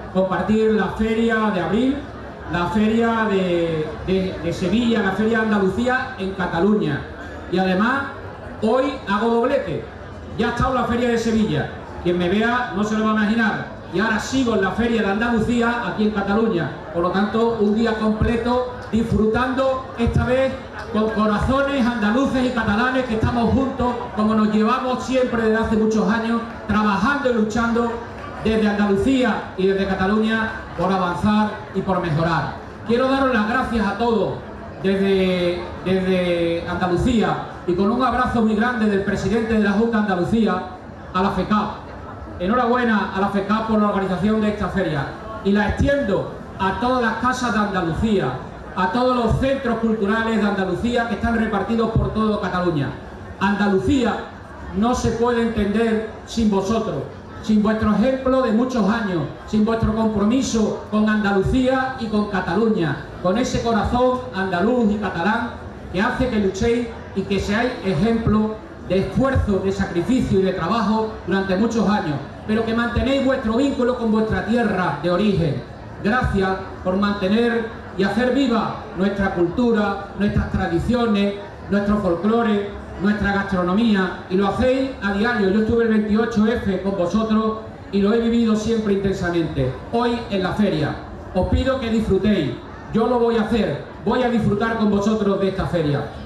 compartir la feria de abril, la feria de Sevilla, la feria de Andalucía en Cataluña. Y además, hoy hago doblete. Ya ha estado la feria de Sevilla. Quien me vea no se lo va a imaginar. Y ahora sigo en la feria de Andalucía aquí en Cataluña. Por lo tanto, un día completo disfrutando, esta vez con corazones andaluces y catalanes que estamos juntos, como nos llevamos siempre desde hace muchos años, trabajando y luchando desde Andalucía y desde Cataluña por avanzar y por mejorar. Quiero daros las gracias a todos desde Andalucía y con un abrazo muy grande del presidente de la Junta de Andalucía a la FECAP. Enhorabuena a la FECAP por la organización de esta feria y la extiendo a todas las casas de Andalucía, a todos los centros culturales de Andalucía que están repartidos por toda Cataluña. Andalucía no se puede entender sin vosotros, sin vuestro ejemplo de muchos años, sin vuestro compromiso con Andalucía y con Cataluña, con ese corazón andaluz y catalán que hace que luchéis y que seáis ejemplo de esfuerzo, de sacrificio y de trabajo durante muchos años, pero que mantenéis vuestro vínculo con vuestra tierra de origen. Gracias por mantener y hacer viva nuestra cultura, nuestras tradiciones, nuestro folclore, nuestra gastronomía, y lo hacéis a diario. Yo estuve el 28F con vosotros y lo he vivido siempre intensamente. Hoy en la feria os pido que disfrutéis. Yo lo voy a hacer, voy a disfrutar con vosotros de esta feria.